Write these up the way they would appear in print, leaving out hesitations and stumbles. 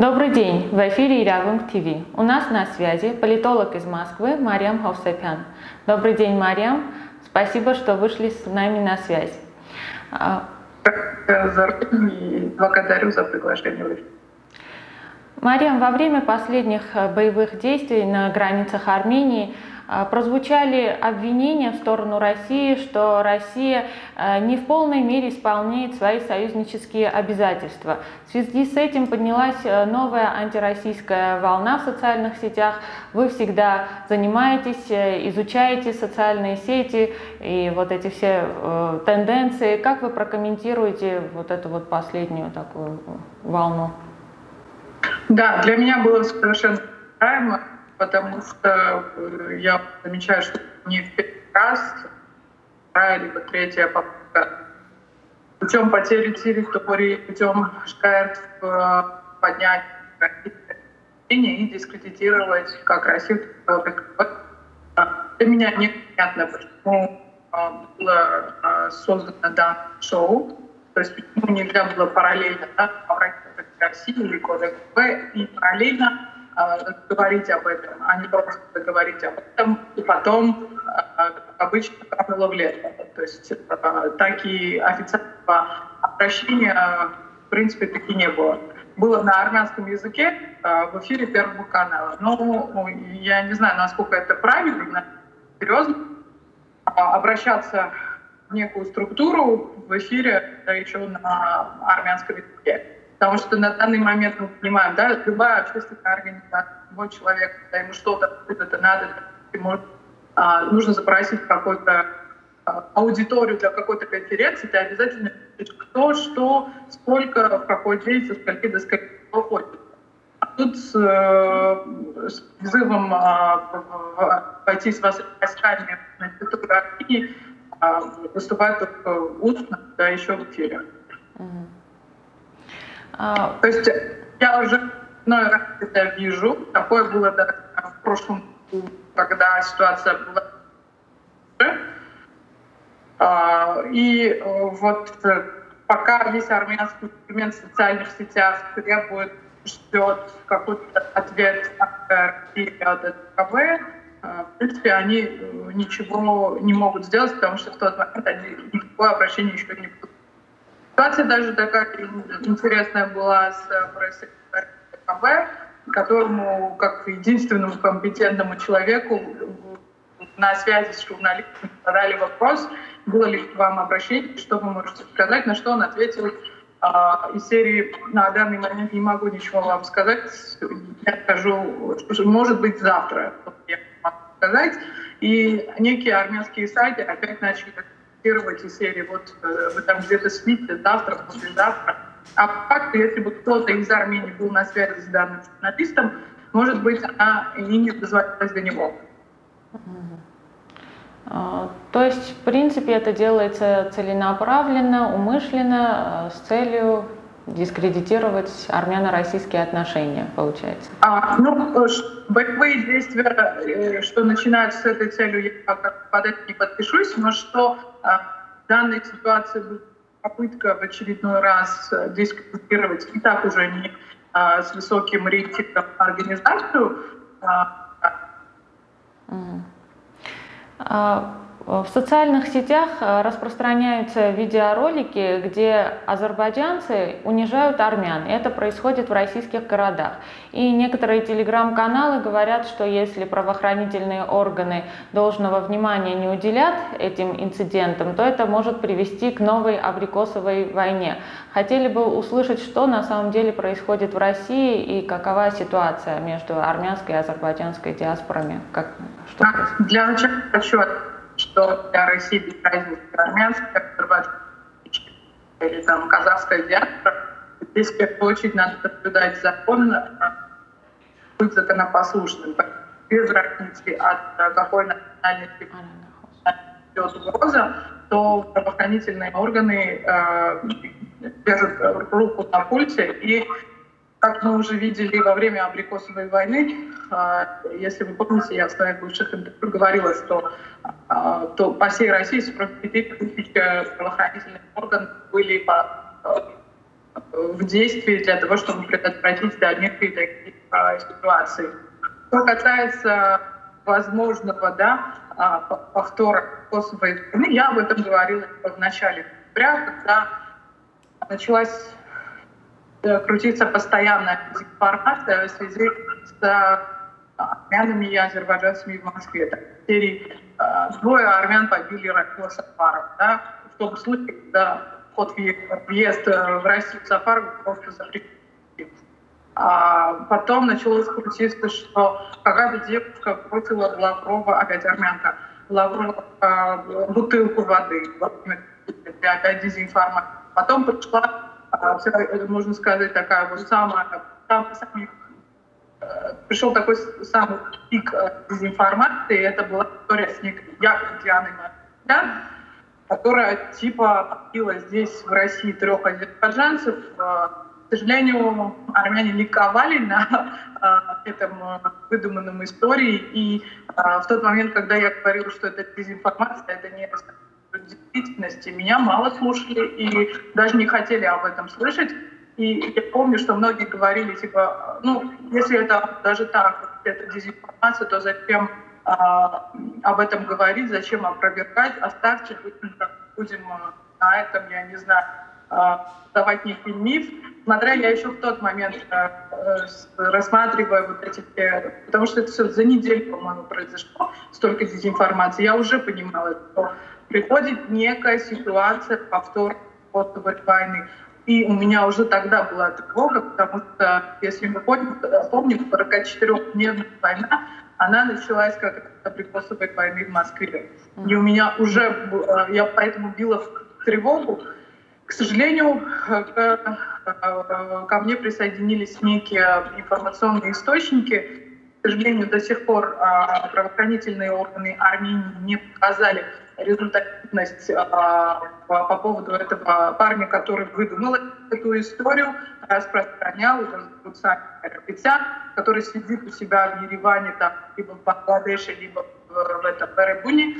Добрый день, в эфире Ирягунг ТВ. У нас на связи политолог из Москвы Мариам Ховсепян. Добрый день, Мариам. Спасибо, что вышли с нами на связь. Благодарю за приглашение. Мариам, во время последних боевых действий на границах Армении прозвучали обвинения в сторону России, что Россия не в полной мере исполняет свои союзнические обязательства. В связи с этим поднялась новая антироссийская волна в социальных сетях. Вы всегда занимаетесь, изучаете социальные сети и вот эти все тенденции. Как вы прокомментируете вот эту вот последнюю такую волну? Да, для меня было совершенно ожидаемо, потому что я замечаю, что не в первый раз, вторая либо третья попытка путем потери территории, путем жертв поднять и дискредитировать как Россию, так и для меня непонятно, почему было создано данное шоу, то есть почему нельзя было параллельно России или Кодекс Б и параллельно говорить об этом, а не просто говорить об этом, и потом, как обычно, кануло в лето. То есть такие официального обращения, в принципе, таки не было. Было на армянском языке в эфире Первого канала. Но я не знаю, насколько это правильно, серьезно, обращаться в некую структуру в эфире, да еще на армянском языке. Потому что на данный момент мы понимаем, да, любая общественная организация, любой человек, когда ему что-то надо, нужно запросить какую-то аудиторию для какой-то конференции, ты обязательно пишешь, кто, что, сколько, в какой день, со скольки до скольки выходит. А тут с призывом пойти с войсками на территорию Армении выступать только устно, да, еще в эфире. То есть я уже иной раз это вижу. Такое было в прошлом году, когда ситуация была. И вот пока весь армянский сегмент в социальных сетях требует, ждет какой-то ответ от России, от СКБ, в принципе, они ничего не могут сделать, потому что в тот момент они никакое обращение еще не будут. Ситуация даже такая интересная была с пресс-секретарем КБ, которому, как единственному компетентному человеку, на связи с журналистами задали вопрос, было ли к вам обращение, что вы можете сказать, на что он ответил из серии: на данный момент не могу ничего вам сказать, я скажу, что может быть завтра, я могу сказать. И некие армянские сайты опять начали из серии, вот вы там где-то спите, завтра, послезавтра. А по факту, если бы кто-то из Армении был на связи с данным журналистом, может быть, она и не дозвонилась до него. То есть, в принципе, это делается целенаправленно, умышленно, с целью дискредитировать армяно-российские отношения, получается? Боевые действия, что начинаются с этой целью, я под это не подпишусь, но что в данной ситуации будет попытка в очередной раз дискредитировать и так уже не с высоким рейтингом организацию. В социальных сетях распространяются видеоролики, где азербайджанцы унижают армян. Это происходит в российских городах. И некоторые телеграм-каналы говорят, что если правоохранительные органы должного внимания не уделят этим инцидентам, то это может привести к новой абрикосовой войне. Хотели бы услышать, что на самом деле происходит в России и какова ситуация между армянской и азербайджанской диаспорами. Для начала хочу что для России без разницы армянская, азербайджанская или там казахская диаспора. Здесь в первую очередь надо соблюдать закон, быть законопослушным. Без разницы от какой национальности идет угроза, то правоохранительные органы держат руку на пульсе. И, как мы уже видели во время абрикосовой войны, если вы помните, я в своих бывших интервью говорила, что то по всей России 45 тысяч правоохранительных органов были в действии для того, чтобы предотвратить дальнейшие такие ситуации. Что касается возможного повтора косовой войны, я об этом говорила в начале ноября, когда началась крутиться постоянная информация в связи с армянами и азербайджанцами в Москве. Так, в серии двое армян побили Рафила Сафарова. Да, в том случае, когда въезд в Россию Сафарова просто запретили. А потом началось крутиться, что какая-то девушка бросила Лаврова, опять армянка, Лаврова бутылку воды. Опять дезинформация. Потом пришла, можно сказать, такая вот пришел такой самый пик дезинформации. Это была история с некой Дианой Маркян, которая типа побила здесь в России 3 азербайджанцев. К сожалению, армяне ликовали на этом выдуманном истории. И в тот момент, когда я говорила, что это дезинформация, это не действительности, меня мало слушали и даже не хотели об этом слышать. И я помню, что многие говорили, типа, если это даже так, это дезинформация, то зачем об этом говорить, зачем опровергать, оставьте, будем на этом, я не знаю, давать некий миф. Смотря я еще в тот момент рассматриваю вот эти, потому что это все за неделю, по-моему, произошло, столько дезинформации, я уже понимала, что приходит некая ситуация повтора косовой войны. И у меня уже тогда была тревога, потому что, если мы помним, 44-дневная война, она началась как при косовой войны в Москве. И у меня уже, я поэтому била в тревогу. К сожалению, ко мне присоединились некие информационные источники. К сожалению, до сих пор правоохранительные органы Армении не показали результативность по поводу этого парня, который выдумал эту историю, распространял, его зовут Сами Карапетян, который сидит у себя в Ереване, там, либо в Бангладеше, либо в Эребуне,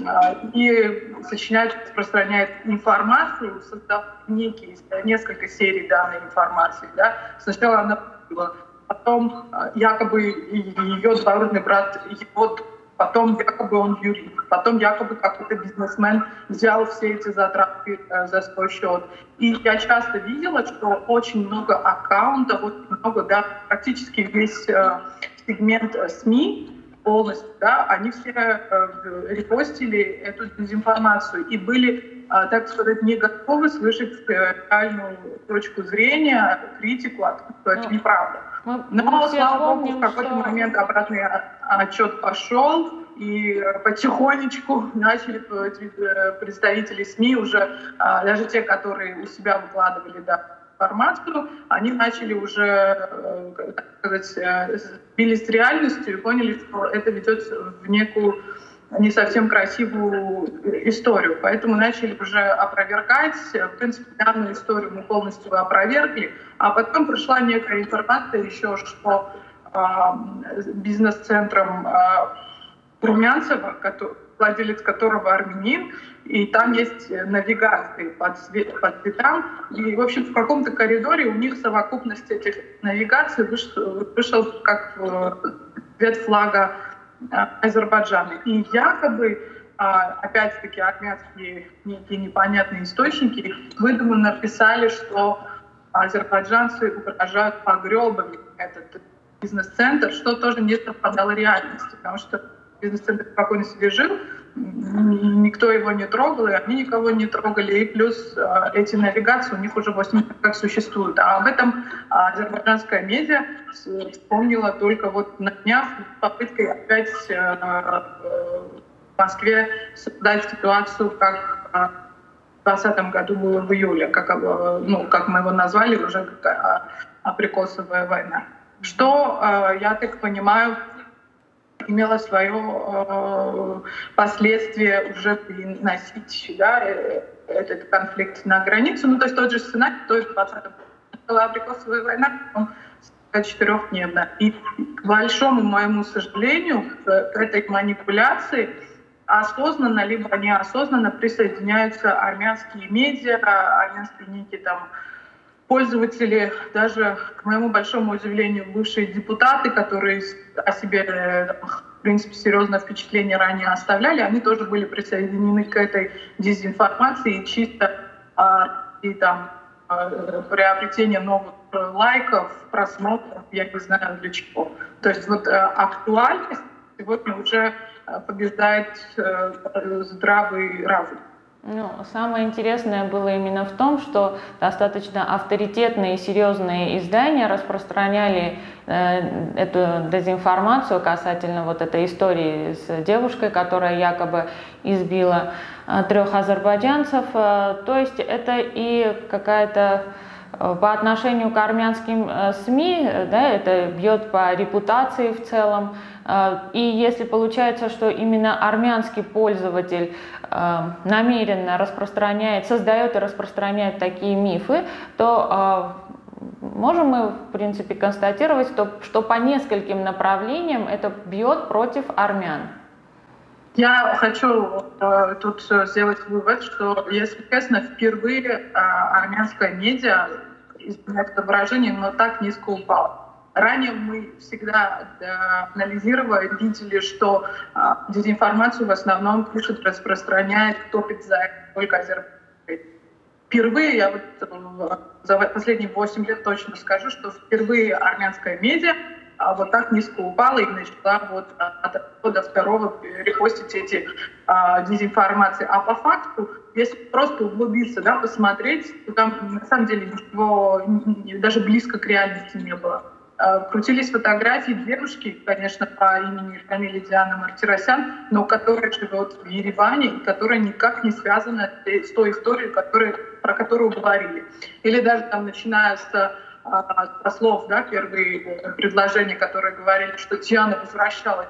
и сочиняет, распространяет информацию, создав несколько серий данной информации. Да. Сначала она была, потом якобы ее двоюродный брат, потом якобы он юрист, потом якобы какой-то бизнесмен взял все эти затраты за свой счет. И я часто видела, что очень много аккаунтов, очень много, да, практически весь сегмент СМИ полностью, да, они все репостили эту дезинформацию и были, так сказать, не готовы слышать реальную точку зрения, критику, что это неправда. Но, слава богу, в какой-то момент обратный отчет пошел, и потихонечку начали представители СМИ уже, даже те, которые у себя выкладывали информацию, они начали уже, так сказать, сбились с реальностью и поняли, что это ведет в некую не совсем красивую историю. Поэтому начали уже опровергать. В принципе, данную историю мы полностью опровергли. А потом пришла некая информация еще, что бизнес-центром Румянцева, владелец которого армянин, и там есть навигации по цветам. И, в общем, в каком-то коридоре у них совокупность этих навигаций вышел как цвет флага Азербайджана. И якобы, опять-таки, армянские некие непонятные источники выдуманно написали, что азербайджанцы угрожают погребами этот бизнес-центр, что тоже не совпадало реальности, потому что бизнес-центр спокойно себе жил, никто его не трогал, и они никого не трогали, и плюс эти навигации у них уже 8 лет как существуют. А об этом азербайджанская медиа вспомнила только вот на днях попыткой опять в Москве создать ситуацию, как в 2020 году было в июле, как мы его назвали, уже как абрикосовая война. Что, я так понимаю, имело свое последствие уже переносить, да, этот конфликт на границу. Ну, то есть тот же сценарий, то есть 20-м была абрикосовая война, он 4-дневная. И к большому моему сожалению, к этой манипуляции осознанно либо неосознанно присоединяются армянские медиа, армянские некие там пользователи, даже, к моему большому удивлению, бывшие депутаты, которые о себе, в принципе, серьезное впечатление ранее оставляли, они тоже были присоединены к этой дезинформации чисто и там приобретение новых лайков, просмотров, я не знаю для чего. То есть вот актуальность сегодня уже побеждает здравый разум. Ну, самое интересное было именно в том, что достаточно авторитетные и серьезные издания распространяли эту дезинформацию касательно вот этой истории с девушкой, которая якобы избила 3 азербайджанцев. То есть это и какая-то по отношению к армянским СМИ, да, это бьет по репутации в целом. И если получается, что именно армянский пользователь намеренно создает и распространяет такие мифы, то можем мы, в принципе, констатировать, что по нескольким направлениям это бьет против армян. Я хочу тут сделать вывод, что, если честно, впервые армянская медиа, извиняюсь за выражение, но так низко упала. Ранее мы всегда анализировали, видели, что дезинформацию в основном пишет, распространяет, топит за только Азербайджан. Впервые, я вот за последние 8 лет точно скажу, что впервые армянская медиа вот так низко упала и начала вот до второго репостить эти дезинформации. А по факту, если просто углубиться, да, посмотреть, то там на самом деле ничего даже близко к реальности не было. Крутились фотографии девушки, конечно, по имени и фамилии Диана Мартиросян, но которая живет в Ереване и которая никак не связана с той историей, про которую говорили. Или даже там, начиная с слов, да, первые предложения, которые говорили, что Диана возвращалась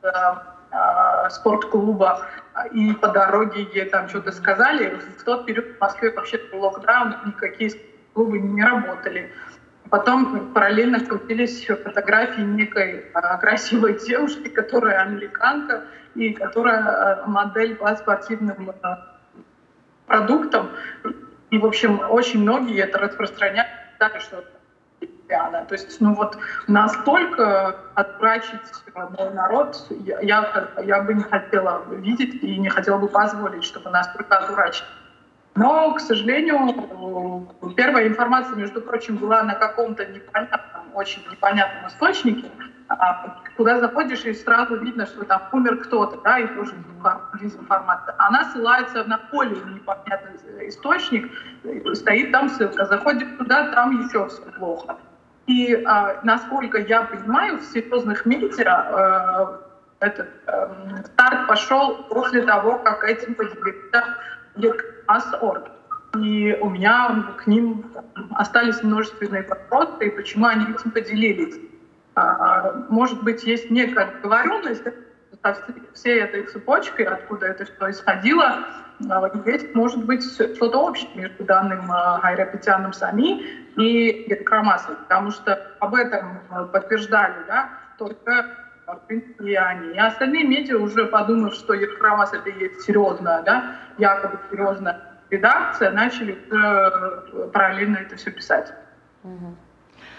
с спортклуба, и по дороге ей там что-то сказали. В тот период в Москве вообще был локдаун, никакие клубы не работали. Потом параллельно крутились фотографии некой красивой девушки, которая американка и которая модель по спортивным продуктам. И, в общем, очень многие это распространяют, что то есть, ну вот настолько отврачить мой народ я бы не хотела видеть и не хотела бы позволить, чтобы настолько отврачить. Но, к сожалению, первая информация, между прочим, была на каком-то непонятном, очень непонятном источнике, куда заходишь, и сразу видно, что там умер кто-то, да, и тоже дезинформация. Она ссылается на более непонятный источник, стоит там ссылка, заходишь туда, там еще все плохо. И, насколько я понимаю, в серьезных медиа этот старт пошел после того, как этим поделился Еркрамас.орг. И у меня к ним остались множественные вопросы, и почему они этим поделились. Может быть, есть некая договоренность со всей этой цепочкой, откуда это все исходило. Есть, может быть, что-то общее между данным Хайрапетяном Сами и Еркрамасом, потому что об этом подтверждали, да, только, в принципе, и они. И остальные медиа, уже подумав, что Еркрамас — это и есть серьезная, да, якобы серьезная редакция, начали параллельно это все писать.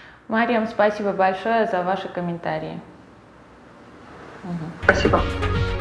Мариам, спасибо большое за ваши комментарии. Спасибо.